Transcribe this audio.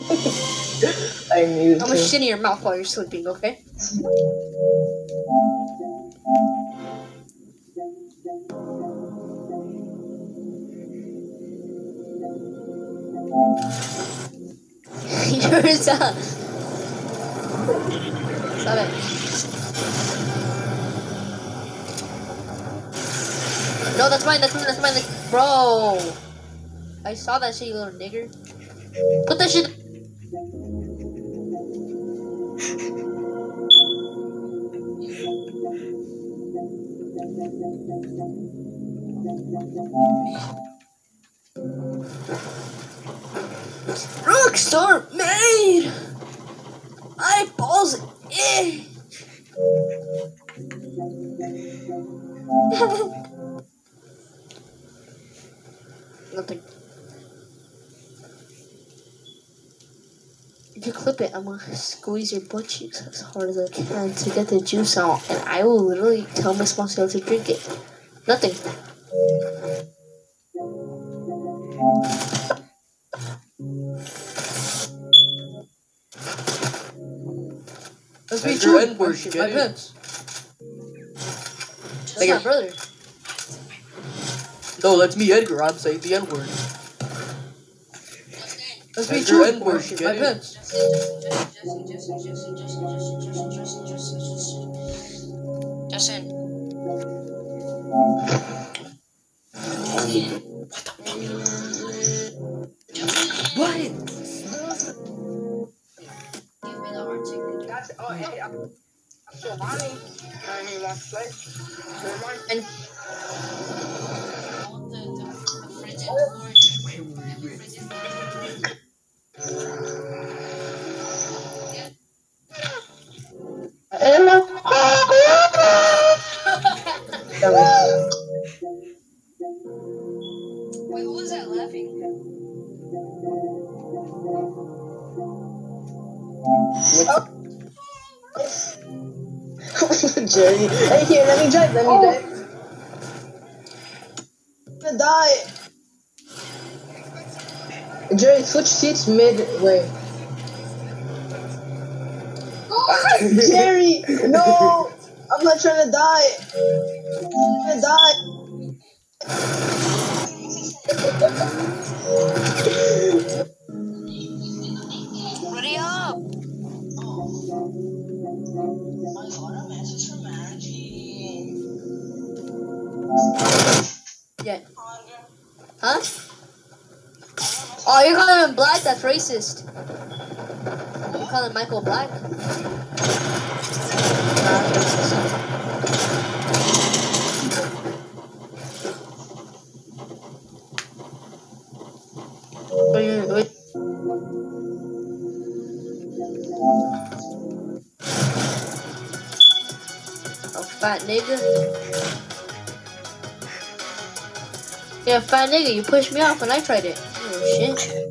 I knew. I'm gonna shit in your mouth while you're sleeping, okay? You're stop. Stop it. No, that's mine. That's mine. That's mine. Bro, I saw that shit, you little nigger. Put that shit. Rockstar made eyeballs itch. Nothing. If you clip it, I'm gonna squeeze your butt cheeks as hard as I can to get the juice out, and I will literally tell my sponsor to drink it. Nothing. Let's be true. My pants. That's my brother. No, that's me, Edgar. I'm saying the N-word. Let's be true. N-word. My pants. Justin. What? Oh, hey, I'm still Lonnie. He wants to play. And Wait, who was that laughing? Jerry. Hey, here, let me drive. I'm gonna die. Jerry, switch seats midway. Jerry, no! I'm not trying to die. I'm gonna die. Ready up! yeah. Huh? Oh, you're calling him black? That's racist. You calling Michael black? Nah, that's racist. Wait. Oh, fat nigga. Yeah, fat nigga, you pushed me off when I tried it. Oh shit.